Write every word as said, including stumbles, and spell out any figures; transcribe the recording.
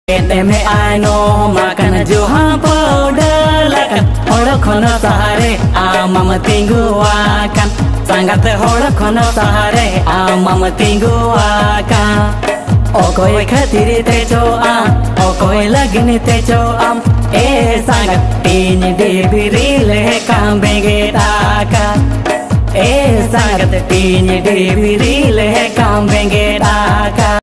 Teme ano makan juha powder lakan hora kono sahare amam tinggu akan sangat hora kono sahare amam tinggu akan okoi khatiri te cho am okoi lagni te cho am e sangat tin debiri le kambenge taka e sangat tin debiri le kambenge taka